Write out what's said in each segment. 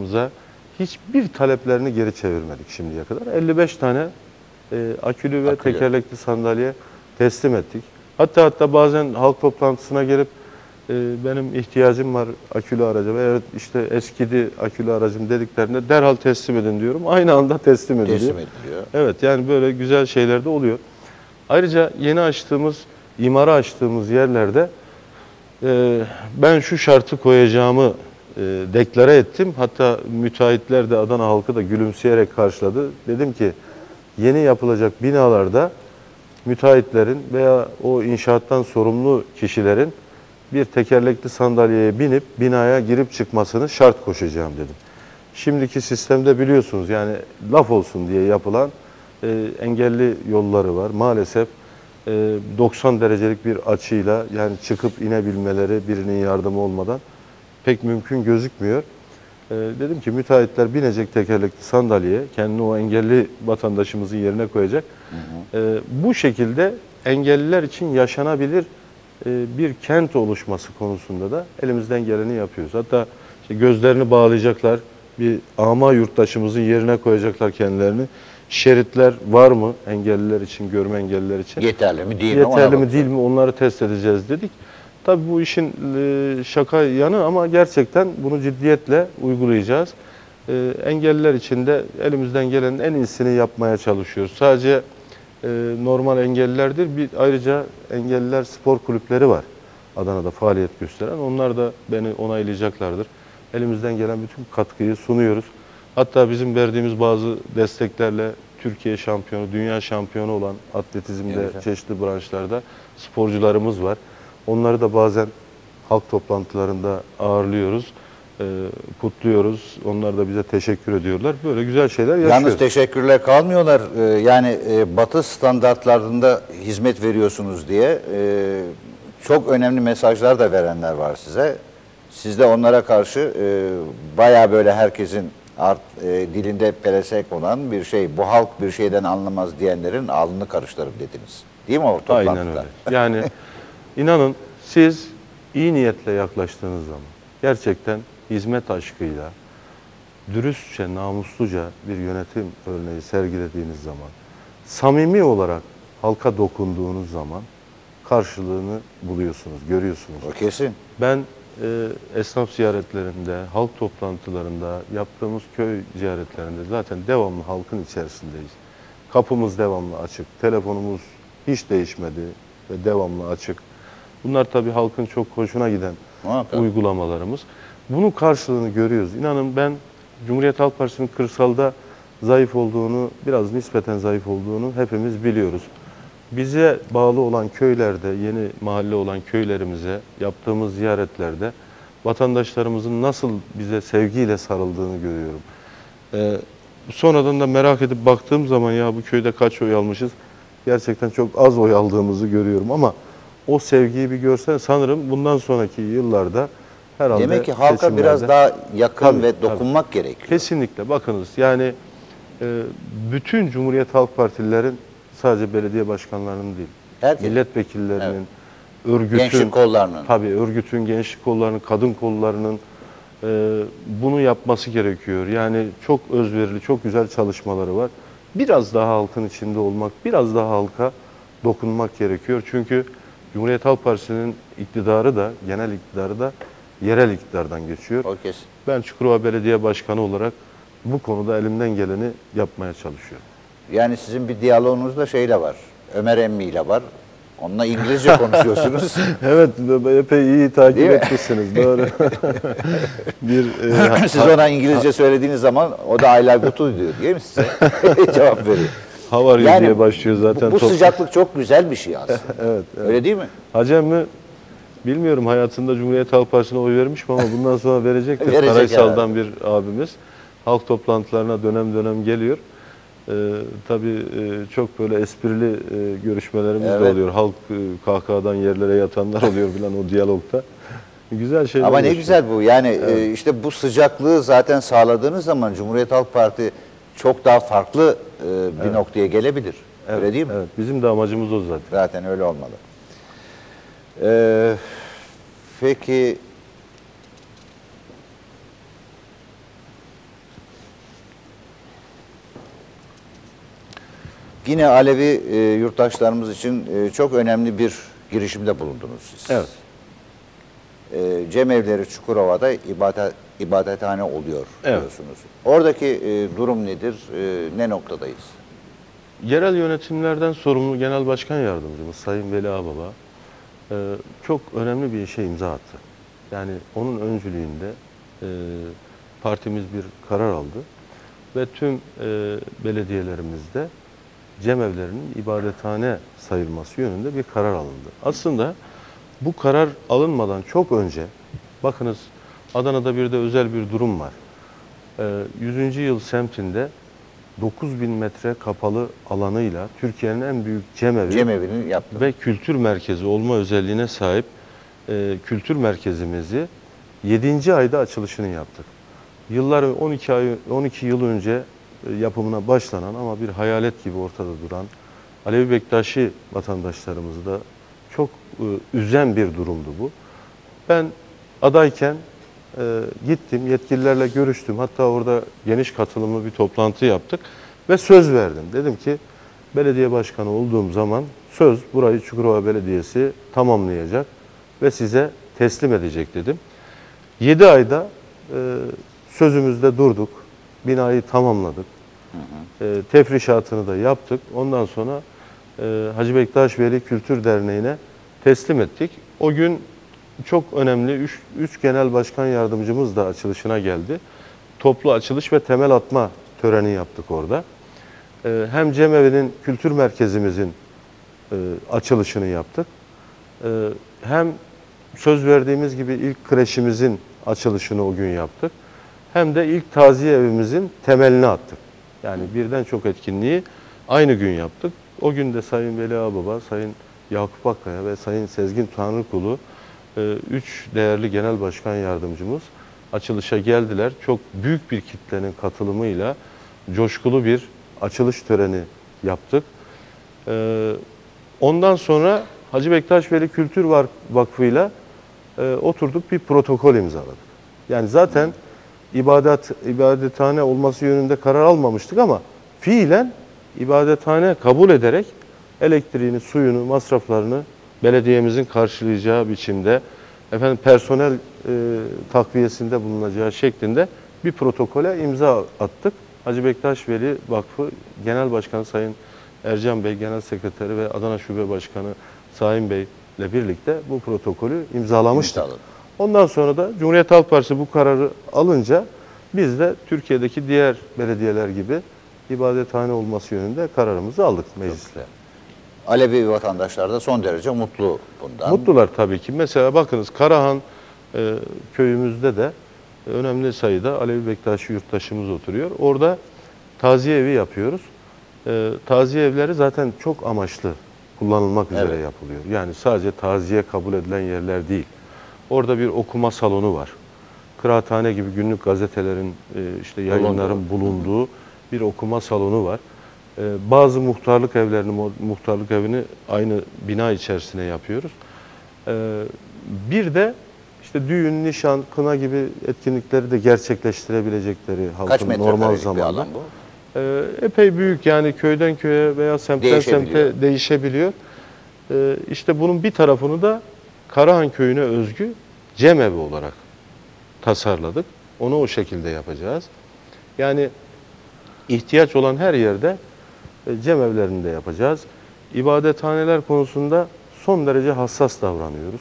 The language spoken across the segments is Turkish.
çalışanlarımıza hiçbir taleplerini geri çevirmedik şimdiye kadar. 55 tane akülü ve tekerlekli sandalye teslim ettik. Hatta bazen halk toplantısına gelip benim ihtiyacım var akülü araca ve evet işte eskidi akülü aracım dediklerinde derhal teslim edin diyorum. Aynı anda teslim ediliyor. Teslim ediliyor. Evet, yani böyle güzel şeyler de oluyor. Ayrıca yeni imara açtığımız yerlerde ben şu şartı koyacağımı deklare ettim. Hatta müteahhitler de, Adana halkı da gülümseyerek karşıladı. Dedim ki yeni yapılacak binalarda müteahhitlerin veya o inşaattan sorumlu kişilerin bir tekerlekli sandalyeye binip binaya girip çıkmasını şart koşacağım dedim. Şimdiki sistemde biliyorsunuz yani laf olsun diye yapılan engelli yolları var. Maalesef 90 derecelik bir açıyla yani çıkıp inebilmeleri birinin yardımı olmadan pek mümkün gözükmüyor. Dedim ki müteahhitler binecek tekerlekli sandalyeye, kendini o engelli vatandaşımızın yerine koyacak. Bu şekilde engelliler için yaşanabilir bir kent oluşması konusunda da elimizden geleni yapıyoruz. Hatta işte gözlerini bağlayacaklar, bir ama yurttaşımızın yerine koyacaklar kendilerini. Şeritler var mı engelliler için, görme engelliler için? Yeterli mi değil mi? Yeterli mi değil mi onları test edeceğiz dedik. Tabii bu işin şaka yanı ama gerçekten bunu ciddiyetle uygulayacağız. Engelliler için de elimizden gelenin en iyisini yapmaya çalışıyoruz. Sadece normal engellilerdir. Ayrıca engelliler spor kulüpleri var Adana'da faaliyet gösteren. Onlar da beni onaylayacaklardır. Elimizden gelen bütün katkıyı sunuyoruz. Hatta bizim verdiğimiz bazı desteklerle Türkiye şampiyonu, dünya şampiyonu olan atletizmde çeşitli branşlarda sporcularımız var. Onları da bazen halk toplantılarında ağırlıyoruz, kutluyoruz. Onlar da bize teşekkür ediyorlar. Böyle güzel şeyler yaşıyoruz. Yalnız teşekkürler kalmıyorlar. Yani Batı standartlarında hizmet veriyorsunuz diye çok önemli mesajlar da verenler var size. Siz de onlara karşı bayağı böyle herkesin dilinde pelesek olan bir şey, bu halk bir şeyden anlamaz diyenlerin alnını karıştırırım dediniz. Değil mi o toplantıda? Aynen öyle. Yani inanın siz iyi niyetle yaklaştığınız zaman, gerçekten hizmet aşkıyla, dürüstçe, namusluca bir yönetim örneği sergilediğiniz zaman, samimi olarak halka dokunduğunuz zaman karşılığını buluyorsunuz, görüyorsunuz. O kesin. Ben esnaf ziyaretlerinde, halk toplantılarında, yaptığımız köy ziyaretlerinde zaten devamlı halkın içerisindeyiz. Kapımız devamlı açık, telefonumuz hiç değişmedi ve devamlı açık. Bunlar tabii halkın çok hoşuna giden uygulamalarımız. Bunun karşılığını görüyoruz. İnanın ben Cumhuriyet Halk Partisi'nin kırsalda zayıf olduğunu, biraz nispeten zayıf olduğunu hepimiz biliyoruz. Bize bağlı olan köylerde, yeni mahalle olan köylerimize yaptığımız ziyaretlerde vatandaşlarımızın nasıl bize sevgiyle sarıldığını görüyorum. Sonradan da merak edip baktığım zaman ya bu köyde kaç oy almışız? Gerçekten çok az oy aldığımızı görüyorum ama o sevgiyi bir görsen sanırım bundan sonraki yıllarda herhalde demek ki halka biraz daha yakın ve dokunmak gerekiyor. Kesinlikle. Bakınız yani bütün Cumhuriyet Halk Partililerin sadece belediye başkanlarının değil, milletvekillerinin, örgütün, gençlik kollarının, tabii örgütün, gençlik kollarının, kadın kollarının bunu yapması gerekiyor. Yani çok özverili, çok güzel çalışmaları var. Biraz daha halkın içinde olmak, biraz daha halka dokunmak gerekiyor. Çünkü Cumhuriyet Halk Partisi'nin iktidarı da, genel iktidarı da yerel iktidardan geçiyor. O kesin. Ben Çukurova Belediye Başkanı olarak bu konuda elimden geleni yapmaya çalışıyorum. Yani sizin bir diyaloğunuzda şeyle var, Ömer Emmi ile var. Onunla İngilizce konuşuyorsunuz. Evet, epey iyi takip etmişsiniz. Doğru. Siz ona İngilizce söylediğiniz zaman o da I like you too diyor değil mi size? Cevap veriyor. How are you diye başlıyor zaten. Bu sıcaklık çok güzel bir şey aslında. Evet. Öyle değil mi? Hacem mi? Bilmiyorum, hayatında Cumhuriyet Halk Partisi'ne oy vermiş mi ama bundan sonra verecektir. Verecek Karaysal'dan bir abimiz. Halk toplantılarına dönem dönem geliyor. Tabii çok böyle esprili görüşmelerimiz de oluyor. Halk kahkahadan yerlere yatanlar oluyor filan o diyalogta. Güzel şeyler. Ama ne güzel bu. Yani işte bu sıcaklığı zaten sağladığınız zaman Cumhuriyet Halk Parti çok daha farklı bir noktaya gelebilir. Öyle değil mi? Evet. Bizim de amacımız o zaten. Zaten öyle olmalı. Peki Yine Alevi yurttaşlarımız için çok önemli bir girişimde bulundunuz siz. Evet. Cemevleri Çukurova'da ibadethane oluyor Evet. diyorsunuz. Oradaki durum nedir? Ne noktadayız? Yerel yönetimlerden sorumlu Genel Başkan Yardımcımız Sayın Veli Ağbaba çok önemli bir işe imza attı. Yani onun öncülüğünde partimiz bir karar aldı ve tüm belediyelerimizde cemevlerinin ibadethane sayılması yönünde bir karar alındı. Aslında bu karar alınmadan çok önce, bakınız Adana'da bir de özel bir durum var. 100. yıl semtinde 9.000 metre kapalı alanıyla Türkiye'nin en büyük Cemevini yaptım. ve kültür merkezi olma özelliğine sahip kültür merkezimizi 7. ayda açılışını yaptık. Yıllar 12 yıl önce yapımına başlanan ama bir hayalet gibi ortada duran Alevi Bektaşi vatandaşlarımızı da çok üzen bir durumdu bu. Ben adayken gittim, yetkililerle görüştüm. Hatta orada geniş katılımlı bir toplantı yaptık ve söz verdim. Dedim ki belediye başkanı olduğum zaman söz burayı Çukurova Belediyesi tamamlayacak ve size teslim edecek dedim. 7 ayda sözümüzde durduk. Binayı tamamladık. Tefrişatını da yaptık. Ondan sonra Hacı Bektaş Veli Kültür Derneği'ne teslim ettik. O gün çok önemli 3 genel başkan yardımcımız da açılışına geldi. Toplu açılış ve temel atma töreni yaptık orada. Hem Cemevi'nin kültür merkezimizin açılışını yaptık. Hem söz verdiğimiz gibi ilk kreşimizin açılışını o gün yaptık. Hem de ilk taziye evimizin temelini attık. Yani birden çok etkinliği aynı gün yaptık. O gün de Sayın Veli Ağbaba, Sayın Yakup Akkaya ve Sayın Sezgin Tanrıkulu 3 değerli genel başkan yardımcımız açılışa geldiler. Çok büyük bir kitlenin katılımıyla coşkulu bir açılış töreni yaptık. Ondan sonra Hacı Bektaş Veli Kültür Vakfı'yla oturduk, bir protokol imzaladık. Yani zaten ibadethane olması yönünde karar almamıştık ama fiilen ibadethane kabul ederek elektriğini, suyunu, masraflarını belediyemizin karşılayacağı biçimde, personel takviyesinde bulunacağı şeklinde bir protokole imza attık. Hacı Bektaş Veli Vakfı Genel Başkanı Sayın Ercan Bey, Genel Sekreteri ve Adana Şube Başkanı Sayın Bey ile birlikte bu protokolü imzalamıştık. Ondan sonra da Cumhuriyet Halk Partisi bu kararı alınca biz de Türkiye'deki diğer belediyeler gibi ibadethane olması yönünde kararımızı aldık mecliste. Alevi vatandaşlar da son derece mutlu bundan. Mutlular tabii ki. Mesela bakınız Karahan köyümüzde de önemli sayıda Alevi Bektaşi yurttaşımız oturuyor. Orada taziye evi yapıyoruz. Taziye evleri zaten çok amaçlı kullanılmak üzere yapılıyor. Yani sadece taziye kabul edilen yerler değil. Orada bir okuma salonu var. Kıraathane gibi günlük gazetelerin, işte yayınların bulunduğu bir okuma salonu var. Bazı muhtarlık evini aynı bina içerisine yapıyoruz. Bir de işte düğün, nişan, kına gibi etkinlikleri de gerçekleştirebilecekleri halkın normal zamanda. Bir alan bu? Epey büyük, yani köyden köye veya semtten semte değişebiliyor. İşte bunun bir tarafını da Karahan Köyü'ne özgü cemevi olarak tasarladık. Onu o şekilde yapacağız. Yani ihtiyaç olan her yerde cemevlerini de yapacağız. İbadethaneler konusunda son derece hassas davranıyoruz.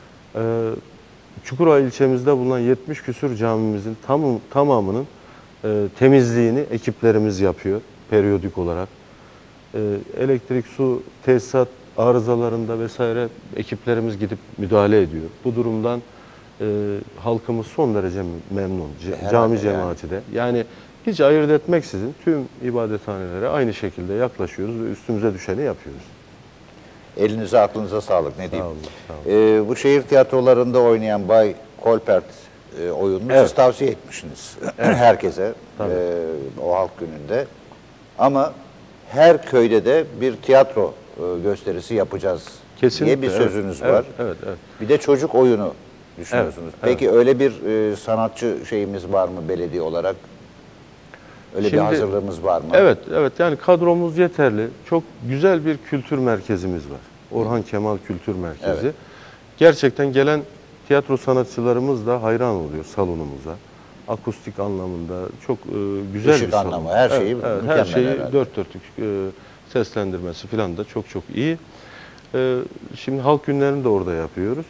Çukurova ilçemizde bulunan 70 küsur camimizin tamamının temizliğini ekiplerimiz yapıyor periyodik olarak. Elektrik, su, tesisat arızalarında vesaire ekiplerimiz gidip müdahale ediyor. Bu durumdan halkımız son derece memnun. Cami cemaati de. Yani hiç ayırt etmeksizin tüm ibadethanelere aynı şekilde yaklaşıyoruz ve üstümüze düşeni yapıyoruz. Elinize aklınıza sağlık, ne diyeyim. Sağ olun. Bu şehir tiyatrolarında oynayan Bay Kolpert oyununu siz tavsiye etmişsiniz herkese o halk gününde. Ama her köyde de bir tiyatro gösterisi yapacağız diye bir sözünüz var. Evet. Bir de çocuk oyunu düşünüyorsunuz. Peki öyle bir sanatçı şeyimiz var mı belediye olarak? Öyle bir hazırlığımız var mı? Evet, evet. Yani kadromuz yeterli. Çok güzel bir kültür merkezimiz var. Orhan Kemal Kültür Merkezi. Evet. Gerçekten gelen tiyatro sanatçılarımız da hayran oluyor salonumuza. Akustik anlamında çok güzel Işık bir salon. anlamı, her şeyi evet, mükemmel her şeyi herhalde. dört dörtlük, seslendirmesi falan da çok çok iyi. Şimdi halk günlerini de orada yapıyoruz.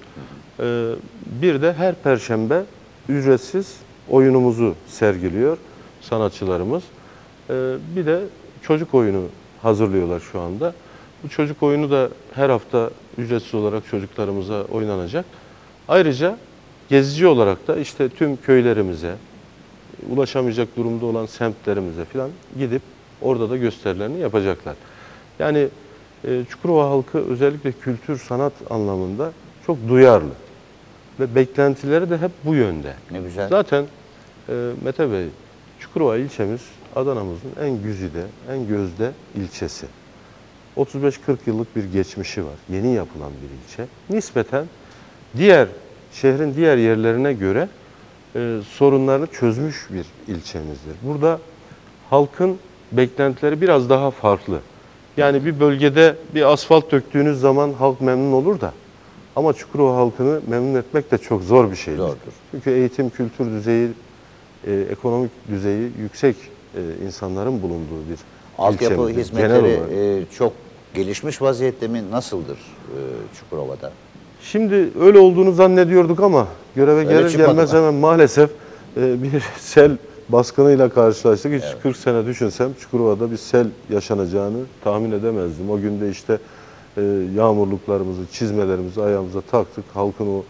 Bir de her perşembe ücretsiz oyunumuzu sergiliyor sanatçılarımız. Bir de çocuk oyunu hazırlıyorlar şu anda. Bu çocuk oyunu da her hafta ücretsiz olarak çocuklarımıza oynanacak. Ayrıca gezici olarak da işte tüm köylerimize, ulaşamayacak durumda olan semtlerimize falan gidip orada da gösterilerini yapacaklar. Yani Çukurova halkı özellikle kültür, sanat anlamında çok duyarlı. Ve beklentileri de hep bu yönde. Ne güzel. Zaten Mete Bey, Çukurova ilçemiz Adana'mızın en güzide, en gözde ilçesi. 35-40 yıllık bir geçmişi var. Yeni yapılan bir ilçe. Nispeten şehrin diğer yerlerine göre sorunlarını çözmüş bir ilçemizdir. Burada halkın beklentileri biraz daha farklı. Yani bir bölgede bir asfalt döktüğünüz zaman halk memnun olur da ama Çukurova halkını memnun etmek de çok zor bir şeydir. Zordur. Çünkü eğitim, kültür düzeyi, ekonomik düzeyi yüksek insanların bulunduğu bir Altyapı ilçemizdir. hizmetleri çok gelişmiş vaziyette mi? Nasıldır Çukurova'da? Şimdi öyle olduğunu zannediyorduk ama göreve Öyle gelir çıkmadı gelmez mı? hemen maalesef bir sel baskınıyla karşılaştık. Hiç 40 sene düşünsem Çukurova'da bir sel yaşanacağını tahmin edemezdim. O günde işte yağmurluklarımızı, çizmelerimizi ayağımıza taktık. Halkın o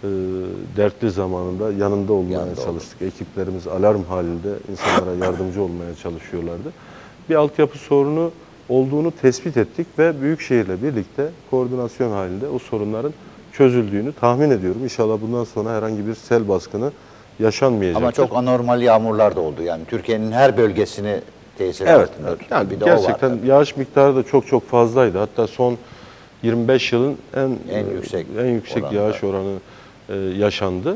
dertli zamanında yanında olmaya çalıştık. Ekiplerimiz alarm halinde insanlara yardımcı olmaya çalışıyorlardı. Bir altyapı sorunu olduğunu tespit ettik ve Büyükşehir'le birlikte koordinasyon halinde o sorunların çözüldüğünü tahmin ediyorum. İnşallah bundan sonra herhangi bir sel baskını yaşanmayacaktır. Ama çok anormal yağmurlar da oldu. Yani Türkiye'nin her bölgesini tesir Evet, altında evet. tutan Yani bir de o var gerçekten tabii. yağış miktarı da çok çok fazlaydı. Hatta son 25 yılın en yüksek oranında. yağış oranı yaşandı.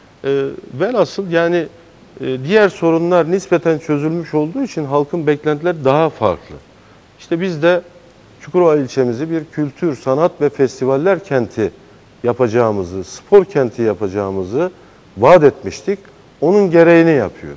Velhasıl yani diğer sorunlar nispeten çözülmüş olduğu için halkın beklentileri daha farklı. İşte biz de Çukurova ilçemizi bir kültür, sanat ve festivaller kenti yapacağımızı, spor kenti yapacağımızı vaat etmiştik. Onun gereğini yapıyoruz.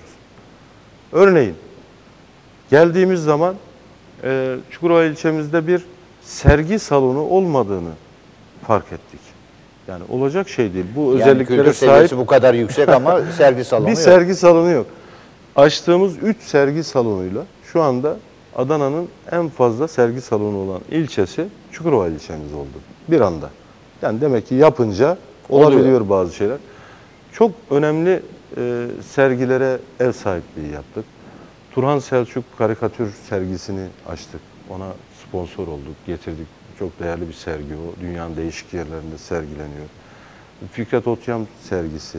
Örneğin geldiğimiz zaman Çukurova ilçemizde bir sergi salonu olmadığını fark ettik. Yani olacak şey değil. Bu Yani özelliklere kültür sahip seviyesi bu kadar yüksek ama sergi salonu bir yok. sergi salonu yok. Açtığımız 3 sergi salonuyla şu anda Adana'nın en fazla sergi salonu olan ilçesi Çukurova ilçemiz oldu. Bir anda. Yani demek ki yapınca olabiliyor bazı şeyler. Çok önemli sergilere ev sahipliği yaptık. Turhan Selçuk karikatür sergisini açtık. Ona sponsor olduk, getirdik. Çok değerli bir sergi o. Dünyanın değişik yerlerinde sergileniyor. Fikret Otyam sergisi,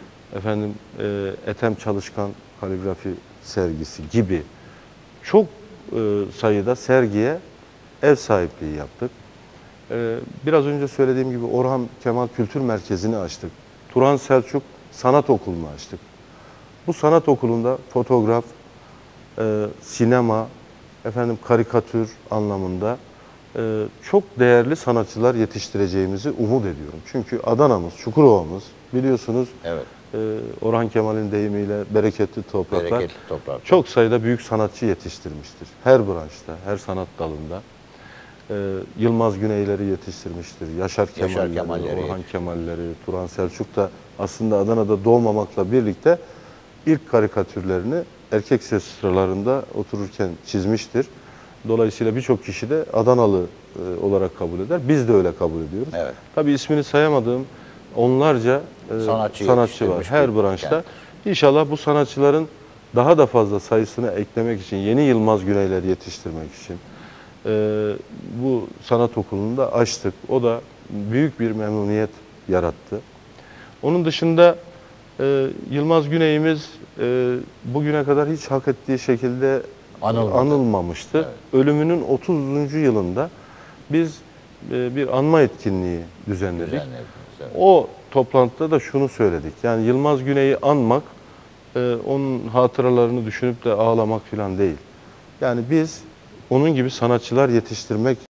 Ethem Çalışkan kaligrafi sergisi gibi çok sayıda sergiye ev sahipliği yaptık. Biraz önce söylediğim gibi Orhan Kemal Kültür Merkezi'ni açtık. Turhan Selçuk Sanat Okulu'nu açtık. Bu sanat okulunda fotoğraf, sinema, karikatür anlamında çok değerli sanatçılar yetiştireceğimizi umut ediyorum. Çünkü Adana'mız, Çukurova'mız biliyorsunuz Evet. Orhan Kemal'in deyimiyle bereketli topraklar. Bereketli toprak. Çok sayıda büyük sanatçı yetiştirmiştir. Her branşta, her sanat dalında. Yılmaz Güneyleri yetiştirmiştir. Yaşar Kemalleri, Orhan Kemalleri, Turhan Selçuk da aslında Adana'da doğmamakla birlikte ilk karikatürlerini erkek ses sıralarında otururken çizmiştir. Dolayısıyla birçok kişi de Adanalı olarak kabul eder. Biz de öyle kabul ediyoruz. Evet. Tabii ismini sayamadığım onlarca sanatçı var her branşta. Kent. İnşallah bu sanatçıların daha da fazla sayısını eklemek için, yeni Yılmaz Güneyler yetiştirmek için bu sanat okulunu da açtık. O da büyük bir memnuniyet yarattı. Onun dışında Yılmaz Güney'imiz bugüne kadar hiç hak ettiği şekilde anılmamıştı. Evet. Ölümünün 30. yılında biz bir anma etkinliği düzenledik. Evet. O toplantıda da şunu söyledik. Yani Yılmaz Güney'i anmak onun hatıralarını düşünüp de ağlamak falan değil. Yani biz onun gibi sanatçılar yetiştirmek